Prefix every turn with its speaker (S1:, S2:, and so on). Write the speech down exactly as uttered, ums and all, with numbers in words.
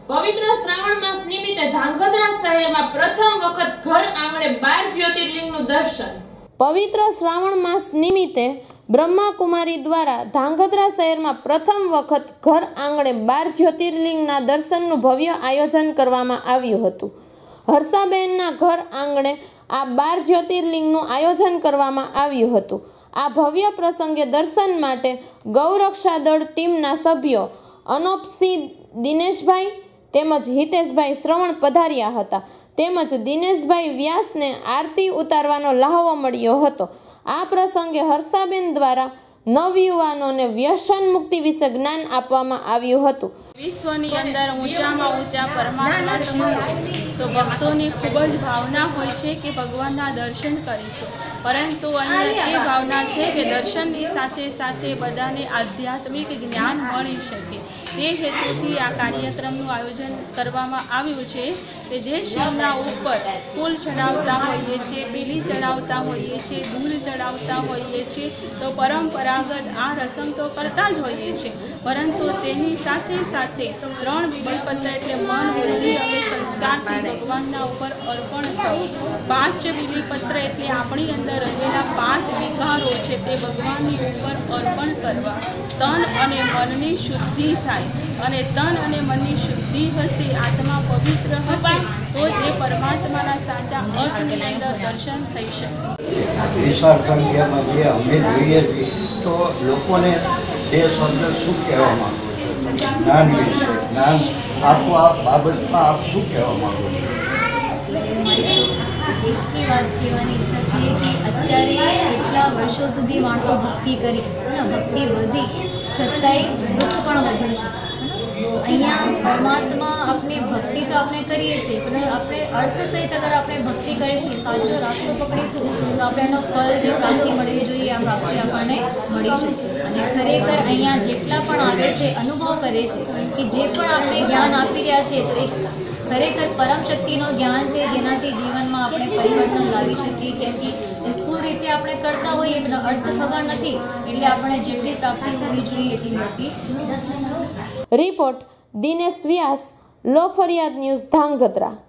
S1: પવિત્ર શ્રાવણ માસ નિમિત્તે ધાંગધ્રા શહેરમાં પ્રથમ વખત ઘર આંગણે બાર જ્યોતિર્લિંગનું દર્શન। પવિત્ર શ્રાવણ માસ નિમિત્તે બ્રહ્માકુમારી દ્વારા ધાંગધ્રા શહેરમાં પ્રથમ વખત ઘર આંગણે બાર જ્યોતિર્લિંગના દર્શનનું ભવ્ય આયોજન કરવામાં આવ્યું હતું। હર્ષાબેનના ઘર આંગણે આ બાર જ્યોતિર્લિંગનું આયોજન કરવામાં આવ્યું હતું। આ ભવ્ય પ્રસંગે દર્શન માટે ગૌરક્ષા દળ ટીમના સભ્યો અનોપસિંહ દિનેશભાઈ તેમજ હિતેશભાઈ શ્રવણ પધાર્યા હતા। તેમજ દિનેશભાઈ વ્યાસને આરતી ઉતારવાનો લહાવો મળ્યો હતો। આ પ્રસંગે હર્ષાબેન દ્વારા નવયુવાનોને વ્યસન મુક્તિ વિશે જ્ઞાન આપવામાં આવ્યું હતું।
S2: વિશ્વની અંદર ઊંચામાં ઊંચા પરમાત્મા શું છે તો ભક્તોની ખૂબ જ ભાવના હોય છે કે ભગવાનના દર્શન કરીશું, પરંતુ અહીંયા એ ભાવના છે કે દર્શનની સાથે સાથે બધાને આધ્યાત્મિક જ્ઞાન મળી શકે। તે હેતુથી આ કાર્યક્રમનું આયોજન કરવામાં આવ્યું છે કે જે શિવના ઉપર ફૂલ ચડાવતા હોઈએ છીએ, બીલી ચડાવતા હોઈએ છીએ, દૂધ ચડાવતા હોઈએ છીએ તો પરંપરાગત આ રસમ તો કરતા જ હોઈએ છીએ, પરંતુ તેની સાથે સાથે ત્રણ બીલીપત્ર એટલે મન, બુદ્ધિ અને સંસ્કારથી ભગવાનના ઉપર અર્પણ થવું। પાંચ બીલીપત્ર એટલે આપણી અંદર રહેલા પાંચ વિકારો છે તે ભગવાનની ઉપર અર્પણ કરવા। તન અને મનની શુદ્ધિ થાય અને તન અને મનની શુદ્ધિ હશે, આત્મા પવિત્ર હશે તો જ એ પરમાત્માના સાચા અર્થની અંદર દર્શન થઈ શકે।
S3: વિશાળ સંખ્યામાં જે અમે જોઈએ છીએ તો લોકોને તે શબ્દ શું કહેવા માંગો છો? જ્ઞાન વિશે જ્ઞાન આપો આ બાબતમાં આપ શું કહેવા માંગો છો?
S4: એટલી વાત કહેવાની ઈચ્છા છે કે અત્યારે એટલા વર્ષો સુધી માણસો ભક્તિ કરી અને ભક્તિ વધી છતાંય દુઃખ પણ વધ્યું છે। અહીંયા પરમાત્મા આપણી ભક્તિ તો આપણે કરીએ છીએ, પણ આપણે અર્થ સહિત અગર આપણે ભક્તિ કરીશું, સાચો રાસ્તો પકડીશું તો આપણે એનો ફળ જે પ્રાપ્તિ મળવી જોઈએ આ પ્રાપ્તિ આપણને મળી જશે। અને ખરેખર અહીંયા જેટલા પણ આવે છે અનુભવ કરે છે કે જે પણ આપણે જ્ઞાન આપી રહ્યા છે તો એક ખરેખર પરમ શક્તિનું જ્ઞાન છે જેનાથી જીવનમાં આપણે પરિવર્તન લાવી શકીએ। કેમ કે સ્થૂળ રીતે આપણે કરતા હોઈએ એનો અર્થ ખબર નથી, એટલે આપણે જેટલી પ્રાપ્તિ હોવી જોઈએ એટલી મળતી નથી।
S1: રિપોર્ટ દિનેશ વ્યાસ, લોક ફરિયાદ ન્યૂઝ, ધાંગધ્રા।